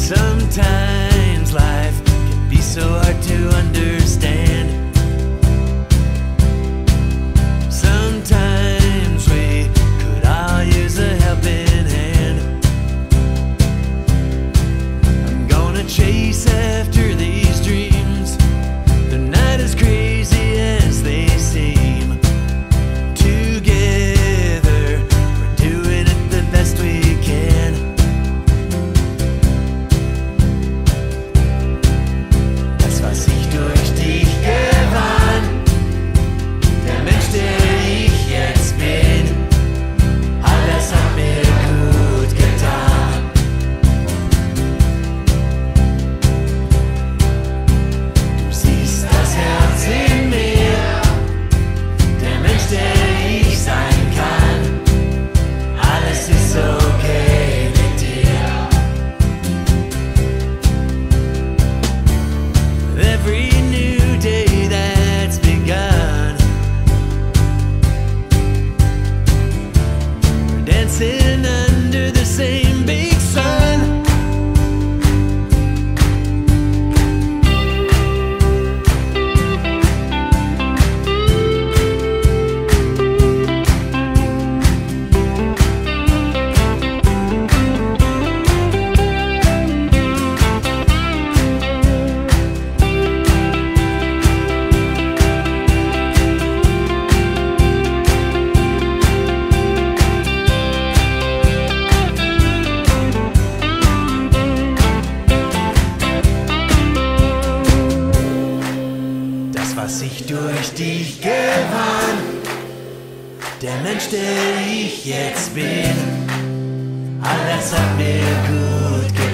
Sometimes life can be so hard to understand. Sometimes we could all use a helping hand. I'm gonna chase after these dreams. They're not as crazy as they seem. Together, we're doing it the best we can. Was ich durch dich gewann, der Mensch, der ich jetzt bin, alles hat mir gut getan. Du siehst das Herz in mir, der Mensch, der ich sein kann, alles ist okay mit dir. Every new day that's begun, we're dancing under the same big sun. Was ich durch dich gewann, der Mensch, der ich jetzt bin, alles hat mir gut getan.